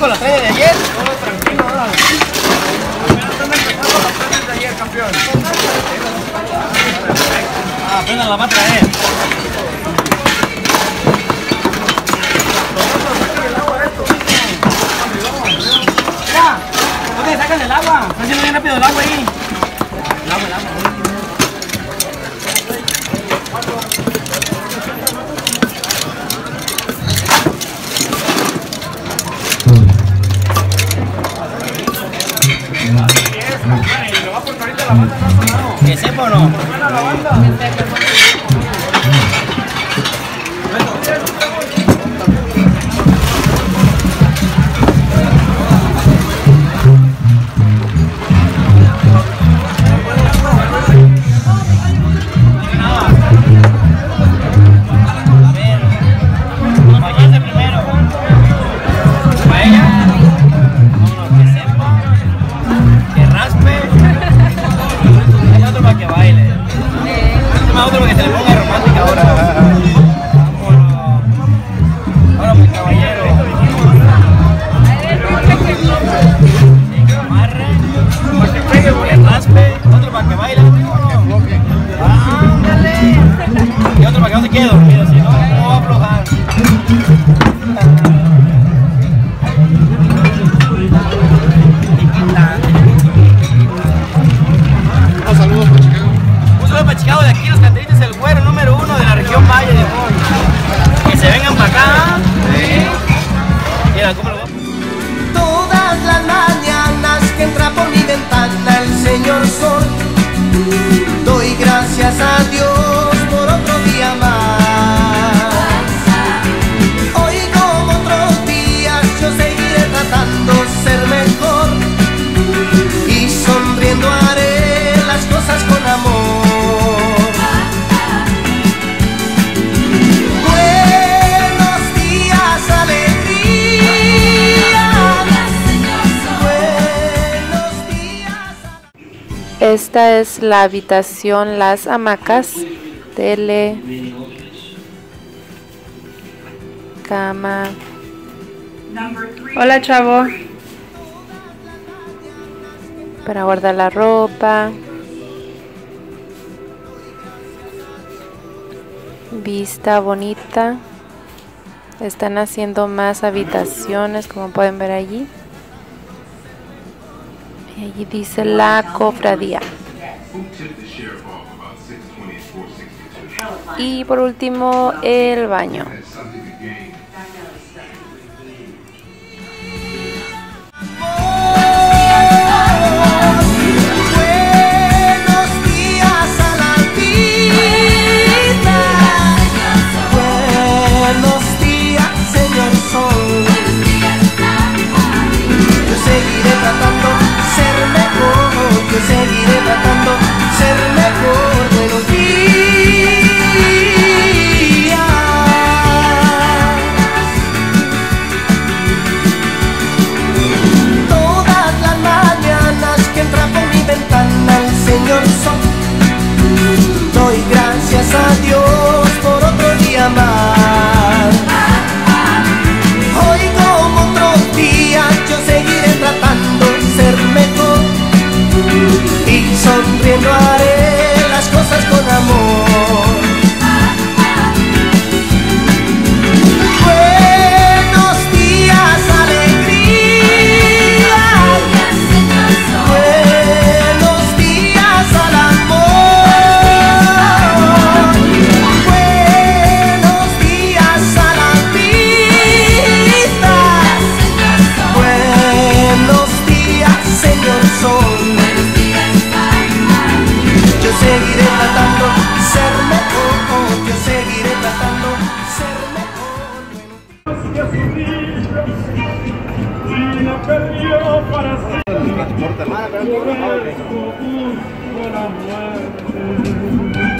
con las 3 de ayer. Todo tranquilo, ¿no? Apenas están empezando las 3 de ayer, campeón. Ah, apenas la va a traer. Mira, ¿dónde sacan el agua? Está haciendo bien rápido el agua ahí. El agua. ¿Que sepa o no? Todas las mañanas que entra por mi ventana el señor sol, doy gracias a Dios por otro día más. Hoy como otros días yo seguiré tratando de ser mejor y sonriendo haré las cosas con amor. Esta es la habitación, las hamacas, tele, cama. Hola, chavo. Para guardar la ropa. Vista bonita. Están haciendo más habitaciones, como pueden ver allí. Y allí dice la cofradía. Y por último, el baño. Seguiré tratando ser mejor. Buenos días. Todas las mañanas que entra por mi ventana el señor sol, doy gracias a Dios por otro día más. Hoy como otros días yo seguiré tratando de ser mejor y sonriendo haré las cosas con amor. Buenos días, alegría. Buenos días al amor. Buenos días a la vida. Buenos días, señor sol. Yo seguiré tratando ser mejor, yo seguiré tratando ser mejor.